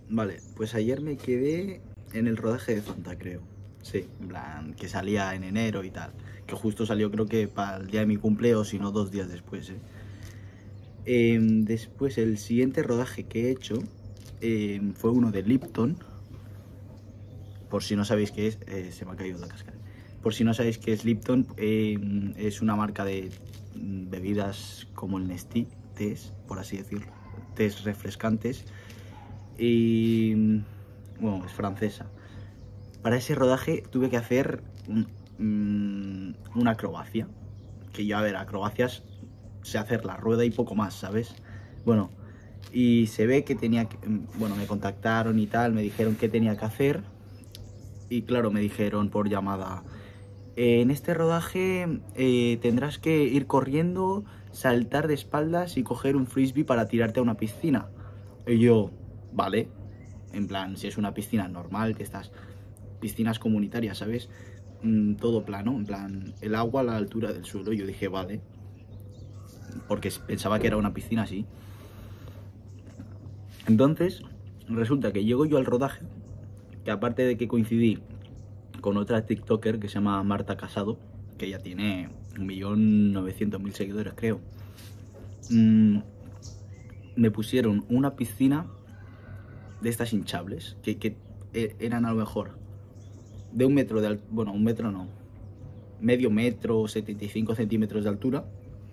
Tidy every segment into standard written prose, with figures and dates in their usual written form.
Vale, pues ayer me quedé en el rodaje de Fanta, creo. Sí, en plan, que salía en enero y tal. Que justo salió creo que para el día de mi cumpleaños, si no 2 días después, Después el siguiente rodaje que he hecho fue uno de Lipton. Por si no sabéis qué es, se me ha caído la cáscara. Por si no sabéis qué es Lipton, es una marca de bebidas como el Nestí, tés, por así decirlo. Tés refrescantes. Y bueno, es francesa. Para ese rodaje tuve que hacer una acrobacia. Que yo, a ver, acrobacias sé hacer la rueda y poco más, ¿sabes? Bueno, y se ve que tenía que, bueno, me contactaron y tal, me dijeron qué tenía que hacer. Y claro, me dijeron por llamada, en este rodaje tendrás que ir corriendo, saltar de espaldas y coger un frisbee para tirarte a una piscina. Y yo, vale, en plan, si es una piscina normal, que estas piscinas comunitarias, ¿sabes? Todo plano, en plan, el agua a la altura del suelo. Yo dije, vale, porque pensaba que era una piscina así. Entonces, resulta que llego yo al rodaje, que aparte de que coincidí con otra TikToker que se llama Marta Casado, que ya tiene 1.900.000 seguidores, creo. Me pusieron una piscina de estas hinchables, que eran a lo mejor de 1 metro de altura, bueno, 1 metro no, medio metro, 75 centímetros de altura.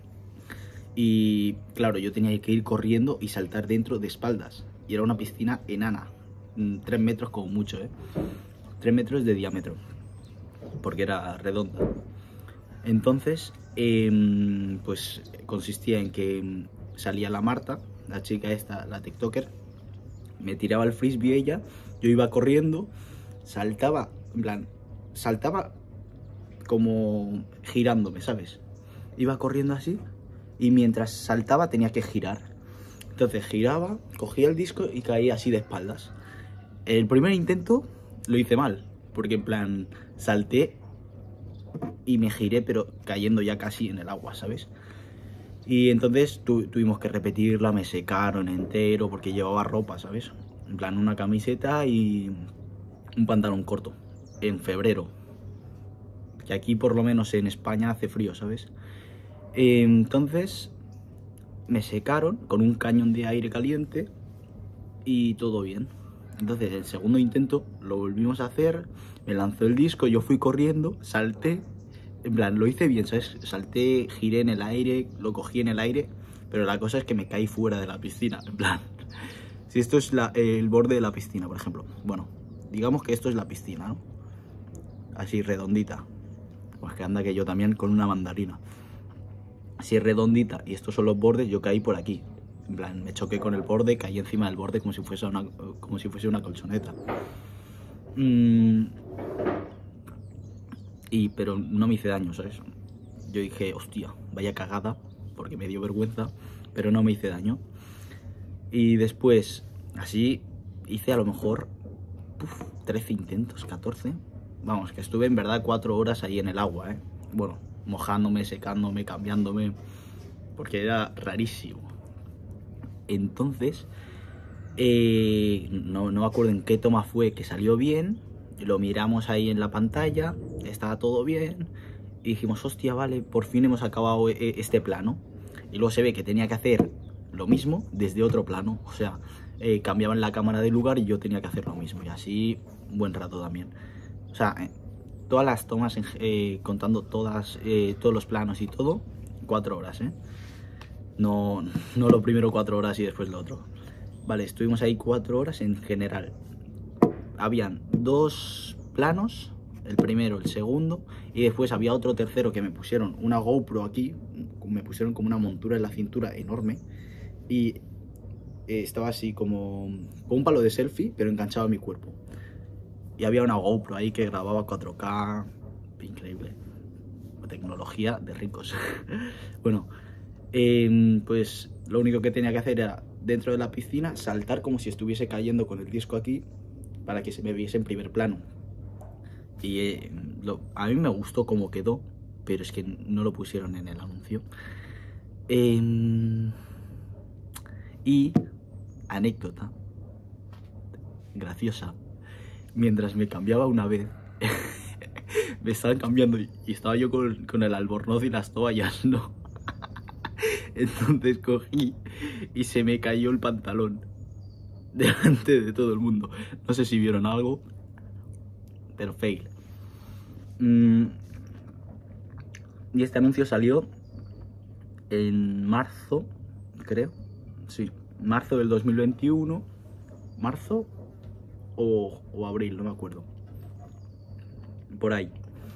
Y claro, yo tenía que ir corriendo y saltar dentro de espaldas. Y era una piscina enana, 3 metros como mucho, 3 metros de diámetro, porque era redonda. Entonces, pues consistía en que salía la Marta, la chica esta, la TikToker, me tiraba el frisbee ella, yo iba corriendo, saltaba, en plan, saltaba como girándome, ¿sabes? Iba corriendo así y mientras saltaba tenía que girar. Entonces giraba, cogía el disco y caía así de espaldas. El primer intento lo hice mal, porque en plan salté y me giré, pero cayendo ya casi en el agua, ¿sabes? Y entonces tuvimos que repetirla, me secaron entero porque llevaba ropa, ¿sabes? En plan una camiseta y un pantalón corto, en febrero, que aquí por lo menos en España hace frío, ¿sabes? Entonces me secaron con un cañón de aire caliente y todo bien. Entonces el segundo intento lo volvimos a hacer, me lanzó el disco, yo fui corriendo, salté, en plan lo hice bien, ¿sabes? Salté, giré en el aire, lo cogí en el aire, pero la cosa es que me caí fuera de la piscina, en plan, si esto es el borde de la piscina, por ejemplo, bueno, digamos que esto es la piscina, ¿no? Así redondita, pues que anda que yo también con una mandarina. Si es redondita y estos son los bordes, yo caí por aquí. En plan, me choqué con el borde, caí encima del borde como si fuese una colchoneta. Pero no me hice daño, ¿sabes? Yo dije, hostia, vaya cagada, porque me dio vergüenza, pero no me hice daño. Y después, así, hice a lo mejor 13 intentos, 14. Vamos, que estuve en verdad 4 horas ahí en el agua, Bueno, mojándome, secándome, cambiándome, porque era rarísimo. Entonces, no me acuerdo en qué toma fue que salió bien, lo miramos ahí en la pantalla, estaba todo bien, y dijimos, hostia, vale, por fin hemos acabado este plano. Y luego se ve que tenía que hacer lo mismo desde otro plano, o sea, cambiaban la cámara de lugar y yo tenía que hacer lo mismo, y así un buen rato también. O sea, todas las tomas, contando todos los planos y todo, 4 horas, No lo primero 4 horas y después lo otro. Vale, estuvimos ahí 4 horas en general. Habían 2 planos, el primero, el segundo, y después había otro tercero que me pusieron una GoPro aquí, me pusieron como una montura en la cintura enorme, y estaba así como con un palo de selfie, pero enganchado a mi cuerpo. Y había una GoPro ahí que grababa 4K, increíble. Tecnología de ricos. Bueno, pues lo único que tenía que hacer era, dentro de la piscina, saltar como si estuviese cayendo con el disco aquí, para que se me viese en primer plano. Y a mí me gustó cómo quedó, pero es que no lo pusieron en el anuncio. Y, anécdota, graciosa. Mientras me cambiaba una vez, me estaban cambiando y estaba yo con el albornoz y las toallas, ¿no? Entonces cogí y se me cayó el pantalón delante de todo el mundo. No sé si vieron algo, pero fail. Y este anuncio salió en marzo, creo. Sí, marzo del 2021. ¿Marzo o abril? No me acuerdo. Por ahí.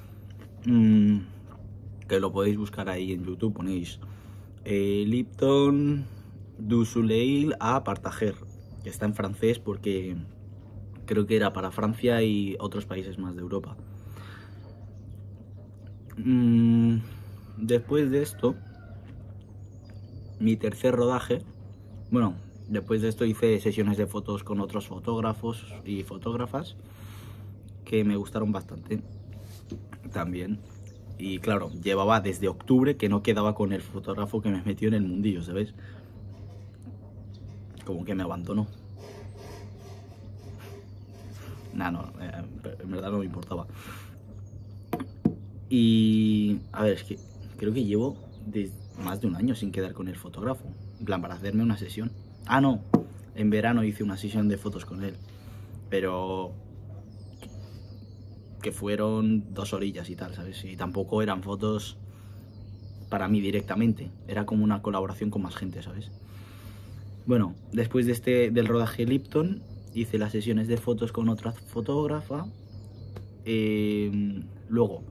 Que lo podéis buscar ahí en YouTube. Ponéis Lipton du Soleil à Partager, que está en francés porque creo que era para Francia y otros países más de Europa. Después de esto, mi tercer rodaje, bueno, después de esto hice sesiones de fotos con otros fotógrafos y fotógrafas que me gustaron bastante también. Y claro, llevaba desde octubre que no quedaba con el fotógrafo que me metió en el mundillo, ¿sabes? Como que me abandonó. Nah, no, en verdad no me importaba. Y a ver, es que creo que llevo más de un año sin quedar con el fotógrafo. En plan, para hacerme una sesión. Ah, no, en verano hice una sesión de fotos con él. Pero que fueron 2 horillas y tal, ¿sabes? Y tampoco eran fotos para mí directamente. Era como una colaboración con más gente, ¿sabes? Bueno, después de del rodaje Lipton, hice las sesiones de fotos con otra fotógrafa. Luego,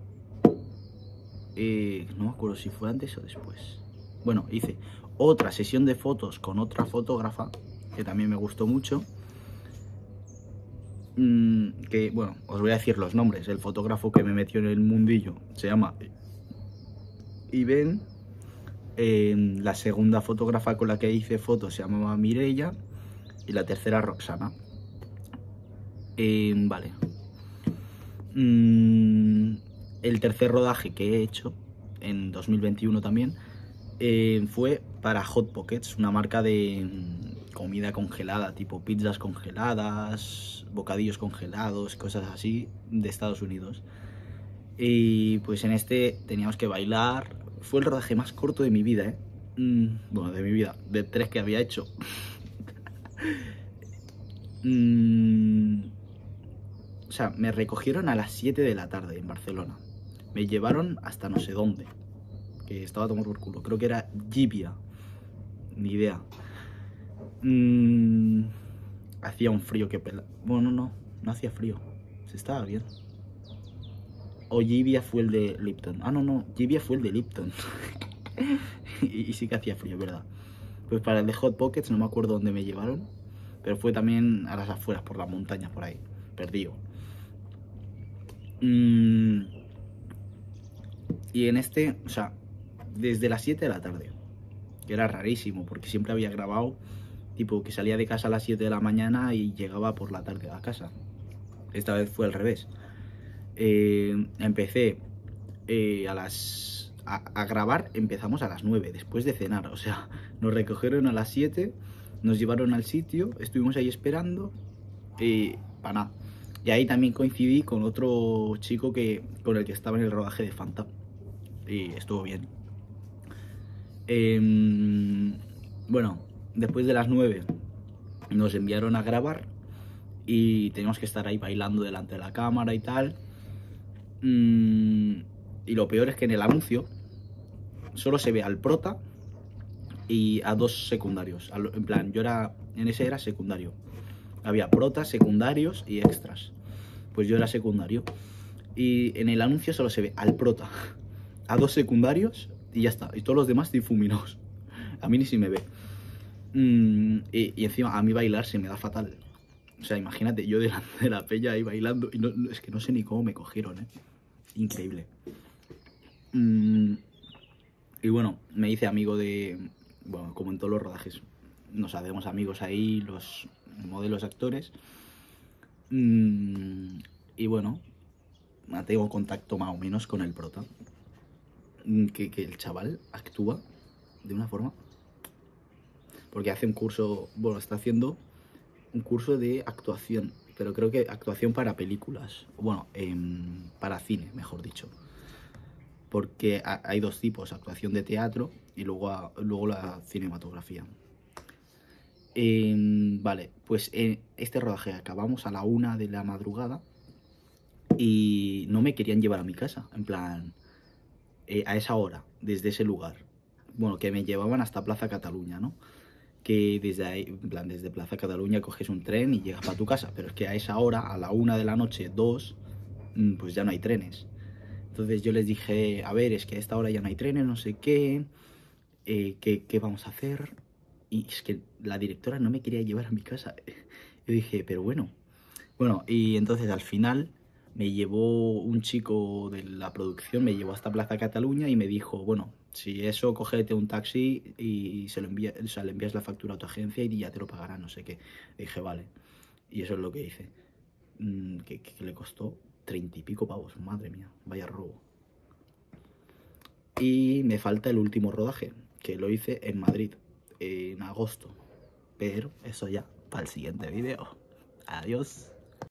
no me acuerdo si fue antes o después. Bueno, hice otra sesión de fotos con otra fotógrafa, que también me gustó mucho. Que, bueno, os voy a decir los nombres. El fotógrafo que me metió en el mundillo se llama Iben. La segunda fotógrafa con la que hice fotos se llamaba Mireia. Y la tercera Roxana. Vale. El tercer rodaje que he hecho, en 2021 también, fue para Hot Pockets, una marca de comida congelada, tipo pizzas congeladas, bocadillos congelados, cosas así, de Estados Unidos. Y pues en este teníamos que bailar. Fue el rodaje más corto de mi vida, ¿eh? Bueno, de mi vida, de 3 que había hecho. O sea, me recogieron a las 7 de la tarde en Barcelona. Me llevaron hasta no sé dónde, que estaba a tomar por culo. Creo que era Llivia, ni idea. Hacía un frío que pela. Bueno, no hacía frío. Se estaba bien. O Llivia fue el de Lipton. Ah, no, Llivia fue el de Lipton. y sí que hacía frío, ¿verdad? Pues para el de Hot Pockets no me acuerdo dónde me llevaron, pero fue también a las afueras, por las montañas, por ahí, perdido. Y en este, o sea, desde las 7 de la tarde, que era rarísimo, porque siempre había grabado, tipo, que salía de casa a las 7 de la mañana y llegaba por la tarde a casa. Esta vez fue al revés. Empecé a grabar, empezamos a las 9, después de cenar, o sea, nos recogieron a las 7, nos llevaron al sitio, estuvimos ahí esperando, para nada. Y ahí también coincidí con otro chico con el que estaba en el rodaje de Fanta, y estuvo bien. Bueno, después de las 9 nos enviaron a grabar y teníamos que estar ahí bailando delante de la cámara y tal. Y lo peor es que en el anuncio solo se ve al prota y a 2 secundarios. En plan, en ese era secundario. Había protas, secundarios y extras. Pues yo era secundario. Y en el anuncio solo se ve al prota, a 2 secundarios y ya está. Y todos los demás difuminados. A mí ni si me ve. Y encima a mí bailar se me da fatal. O sea, imagínate, yo delante de la peña ahí bailando. Y es que no sé ni cómo me cogieron, ¿eh? Increíble. Y bueno, me hice amigo de... Bueno, como en todos los rodajes, nos hacemos amigos ahí, los modelos, actores. Y bueno, tengo contacto más o menos con el prota. Que el chaval actúa de una forma... Porque hace un curso... Bueno, está haciendo un curso de actuación, pero creo que actuación para películas, bueno, para cine, mejor dicho. Porque hay dos tipos, actuación de teatro y luego la cinematografía. Vale, pues en este rodaje acabamos a la 1 de la madrugada y no me querían llevar a mi casa, en plan, a esa hora, desde ese lugar. Bueno, que me llevaban hasta Plaza Cataluña, ¿no? Que desde ahí, en plan, desde Plaza Cataluña coges un tren y llegas para tu casa, pero es que a esa hora, a la 1 de la noche, 2, pues ya no hay trenes. Entonces yo les dije, a ver, es que a esta hora ya no hay trenes, no sé qué, ¿qué vamos a hacer? Y es que la directora no me quería llevar a mi casa. Yo dije, pero bueno. Bueno, y entonces al final me llevó un chico de la producción, me llevó hasta Plaza Cataluña y me dijo, bueno, si eso, cógete un taxi y o sea, le envías la factura a tu agencia y ya te lo pagarán, no sé qué. Dije, vale. Y eso es lo que hice. Que le costó 30 y pico pavos, madre mía, vaya robo. Y me falta el último rodaje, que lo hice en Madrid, en agosto. Pero eso ya para el siguiente vídeo. Adiós.